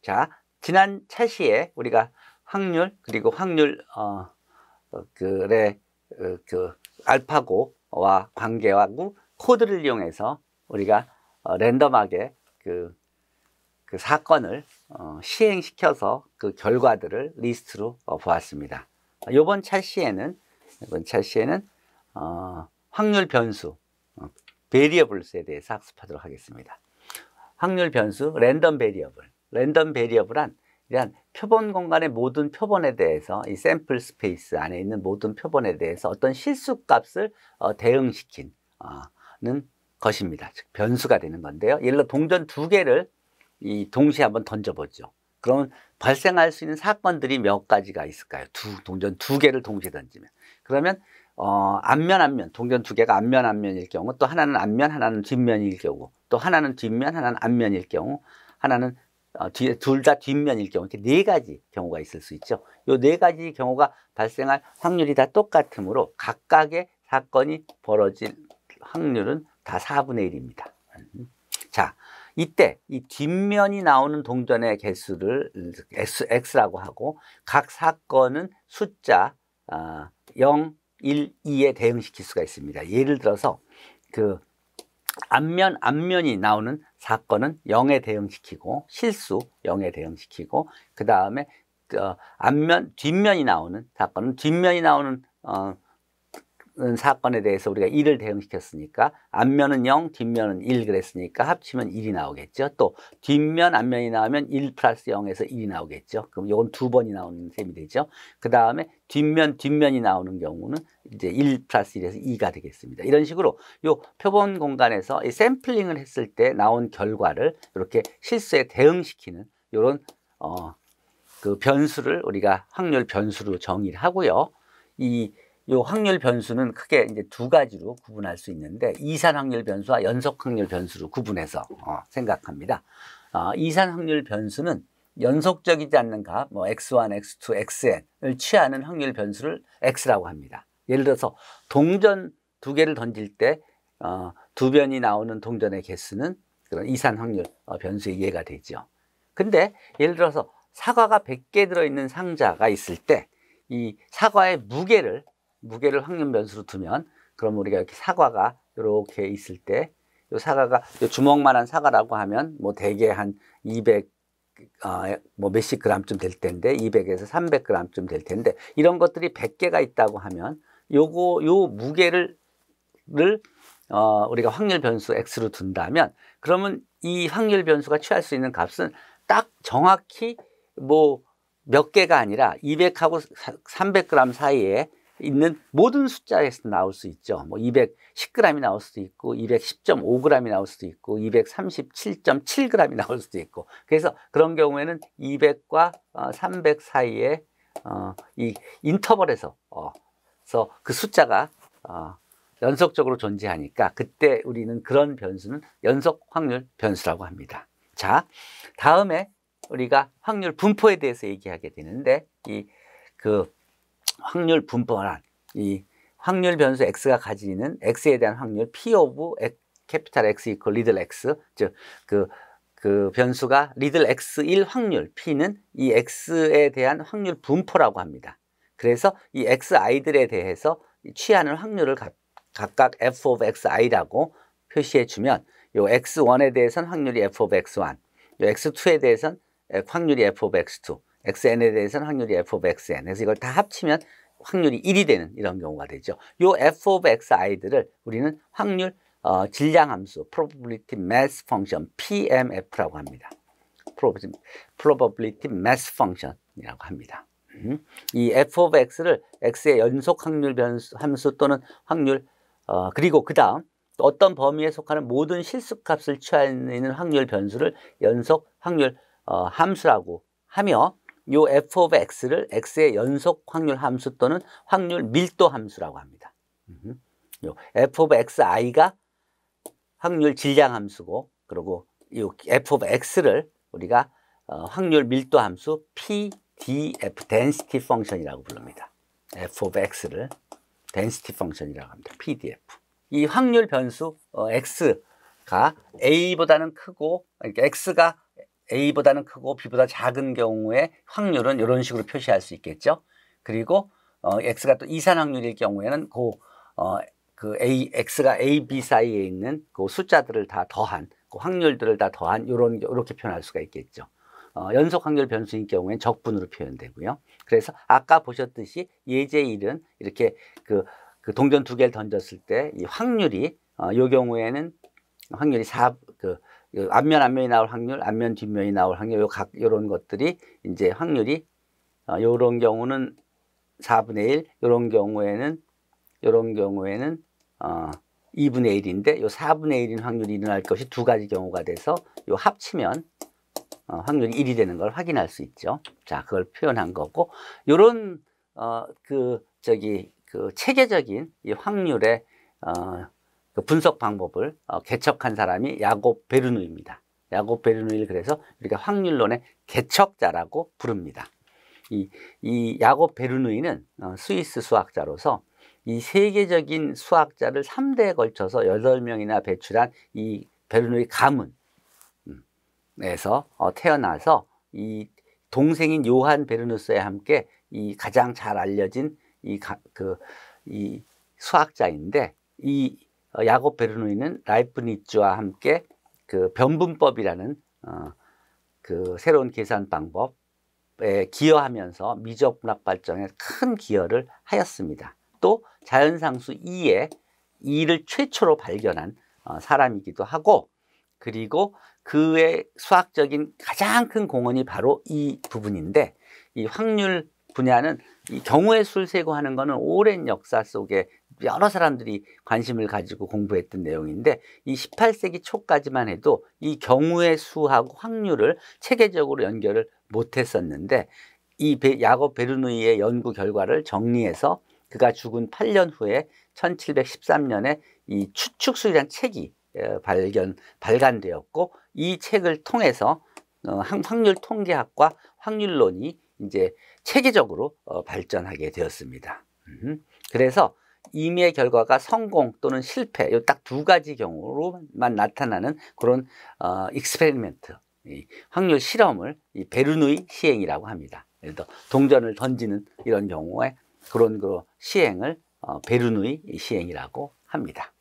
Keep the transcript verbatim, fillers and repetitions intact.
자, 지난 차시에 우리가 확률 그리고 확률 어, 어 그래 어, 그 알파고와 관계하고 코드를 이용해서 우리가 어, 랜덤하게 그, 그 사건을 어, 시행시켜서 그 결과들을 리스트로 어, 보았습니다. 이번 차시에는 이번 차시에는 어, 확률 변수 어, 베리어블스에 대해서 학습하도록 하겠습니다. 확률 변수, 랜덤 베리어블. 랜덤 베리어블은 이러한 표본 공간의 모든 표본에 대해서 이 샘플 스페이스 안에 있는 모든 표본에 대해서 어떤 실수 값을 어, 대응시키는 어, 것입니다. 즉 변수가 되는 건데요. 예를 들어 동전 두 개를 이 동시에 한번 던져보죠. 그러면 발생할 수 있는 사건들이 몇 가지가 있을까요? 두 동전 두 개를 동시에 던지면. 그러면 어, 앞면 앞면 동전 두 개가 앞면 앞면일 경우, 또 하나는 앞면 하나는 뒷면일 경우, 또 하나는 뒷면 하나는 앞면일 경우, 하나는 어, 둘 다 뒷면일 경우, 이렇게 네 가지 경우가 있을 수 있죠. 이 네 가지 경우가 발생할 확률이 다 똑같으므로 각각의 사건이 벌어질 확률은 다 사분의 일입니다. 자, 이때 이 뒷면이 나오는 동전의 개수를 X, X라고 하고 각 사건은 숫자 어, 영, 일, 이에 대응시킬 수가 있습니다. 예를 들어서 그 앞면, 앞면이 나오는 사건은 영에 대응시키고 실수 영에 대응시키고 그 다음에 어, 앞면, 뒷면이 나오는 사건은 뒷면이 나오는 어, 사건에 대해서 우리가 일을 대응시켰으니까 앞면은 영, 뒷면은 일 그랬으니까 합치면 일이 나오겠죠. 또 뒷면, 앞면이 나오면 일 플러스 영에서 일이 나오겠죠. 그럼 이건 두 번이 나오는 셈이 되죠. 그 다음에 뒷면, 뒷면이 나오는 경우는 이제 일 플러스 일에서 이가 되겠습니다. 이런 식으로 요 표본 공간에서 이 샘플링을 했을 때 나온 결과를 이렇게 실수에 대응시키는 이런 어, 그 변수를 우리가 확률 변수로 정의를 하고요. 이 요 확률 변수는 크게 이제 두 가지로 구분할 수 있는데 이산 확률 변수와 연속 확률 변수로 구분해서 어, 생각합니다. 어, 이산 확률 변수는 연속적이지 않는 값, 뭐 엑스 원, 엑스 투, 엑스엔을 취하는 확률 변수를 X라고 합니다. 예를 들어서 동전 두 개를 던질 때 어, 두 변이 나오는 동전의 개수는 그런 이산 확률 어, 변수에 이해가 되죠. 근데 예를 들어서 사과가 백 개 들어있는 상자가 있을 때 이 사과의 무게를 무게를 확률 변수로 두면 그럼 우리가 이렇게 사과가 이렇게 있을 때 이 사과가 요 주먹만한 사과라고 하면 뭐 대개 한 이백 어, 뭐 몇십 그램쯤 될 텐데 이백에서 삼백 그램쯤 될 텐데 이런 것들이 백 개가 있다고 하면 요거 요 무게를 를 어, 우리가 확률 변수 X로 둔다면 그러면 이 확률 변수가 취할 수 있는 값은 딱 정확히 뭐 몇 개가 아니라 이백하고 삼백 그램 사이에 있는 모든 숫자에서 나올 수 있죠. 뭐 이백십 그램이 나올 수도 있고 이백십 점 오 그램이 나올 수도 있고 이백삼십칠 점 칠 그램이 나올 수도 있고 그래서 그런 경우에는 이백과 삼백 사이에 어, 이 인터벌에서 어, 그래서 그 숫자가 어, 연속적으로 존재하니까 그때 우리는 그런 변수는 연속 확률 변수라고 합니다. 자, 다음에 우리가 확률 분포에 대해서 얘기하게 되는데 이 그 확률 분포란 이 확률 변수 X가 가지는 X에 대한 확률 P 오브 캐피탈 X 이퀄 리들 X 즉 그 그 변수가 리들 X일 확률 P는 이 X에 대한 확률 분포라고 합니다. 그래서 이 Xi들에 대해서 취하는 확률을 가, 각각 F of Xi라고 표시해 주면 요 엑스 원에 대해서는 확률이 F of 엑스 원, 요 엑스 투에 대해서는 확률이 F of 엑스 투, 엑스엔에 대해서는 확률이 F of 엑스엔. 그래서 이걸 다 합치면 확률이 일이 되는 이런 경우가 되죠. 요 F of Xi들을 우리는 확률 어, 질량 함수, probability mass function, 피 엠 에프라고 합니다. probability mass function이라고 합니다. 음. 이 F of X를 X의 연속 확률 변수 함수 또는 확률 어, 그리고 그 다음 어떤 범위에 속하는 모든 실수값을 취하는 확률 변수를 연속 확률 어, 함수라고 하며 요 F of X를 X의 연속 확률 함수 또는 확률 밀도 함수라고 합니다. 음. 요 F of Xi가 확률 질량 함수고 그리고 이 F of X를 우리가 어, 확률 밀도 함수 피 디 에프 density function이라고 부릅니다. F of X를 density function이라고 합니다. 피 디 에프. 이 확률 변수 어, X가 A보다는 크고 그러니까 X가 A보다는 크고 B보다 작은 경우에 확률은 이런 식으로 표시할 수 있겠죠. 그리고 어, X가 또 이산 확률일 경우에는 그, 어, 그 A, X가 A, B 사이에 있는 그 숫자들을 다 더한, 그 확률들을 다 더한 요런, 요렇게 표현할 수가 있겠죠. 어, 연속 확률 변수인 경우에는 적분으로 표현되고요. 그래서 아까 보셨듯이 예제 일은 이렇게 그, 그 동전 두 개를 던졌을 때 이 확률이, 어, 요 경우에는 확률이 사, 그, 앞면 앞면이 나올 확률, 앞면 뒷면이 나올 확률, 요 각, 요런 것들이 이제 확률이, 어, 요런 경우는 사분의 일, 요런 경우에는, 요런 경우에는, 어, 이분의 일인데, 요 사분의 일인 확률이 일어날 것이 두 가지 경우가 돼서, 요 합치면, 어, 확률이 일이 되는 걸 확인할 수 있죠. 자, 그걸 표현한 거고, 요런, 어, 그, 저기, 그 체계적인 이 확률의, 어, 그 분석 방법을 어, 개척한 사람이 야곱 베르누이입니다. 야곱 베르누이를 그래서 우리가 확률론의 개척자라고 부릅니다. 이, 이 야곱 베르누이는 어, 스위스 수학자로서 이 세계적인 수학자를 삼 대에 걸쳐서 여덟 명이나 배출한 이 베르누이 가문에서 어, 태어나서 이 동생인 요한 베르누스와 함께 이 가장 잘 알려진 이, 가, 그, 이 수학자인데 이 야곱 베르누이는 라이프니츠와 함께 그 변분법이라는 어, 그 새로운 계산 방법에 기여하면서 미적 분학 발전에 큰 기여를 하였습니다. 또 자연상수 이의 이를 최초로 발견한 어, 사람이기도 하고, 그리고 그의 수학적인 가장 큰 공헌이 바로 이 부분인데, 이 확률 분야는 이 경우의 수를 세고 하는 것은 오랜 역사 속에 여러 사람들이 관심을 가지고 공부했던 내용인데, 이 십팔 세기 초까지만 해도 이 경우의 수하고 확률을 체계적으로 연결을 못했었는데, 이 야곱 베르누이의 연구 결과를 정리해서 그가 죽은 팔 년 후에 천칠백십삼 년에 이 추측술이라는 책이 발견, 발간되었고, 이 책을 통해서 확률 통계학과 확률론이 이제 체계적으로 발전하게 되었습니다. 그래서 임의 결과가 성공 또는 실패, 이 딱 두 가지 경우로만 나타나는 그런 어, 익스페리멘트, 이 확률 실험을 이 베르누이 시행이라고 합니다. 예를 들어 동전을 던지는 이런 경우에 그런 그 시행을 어, 베르누이 시행이라고 합니다.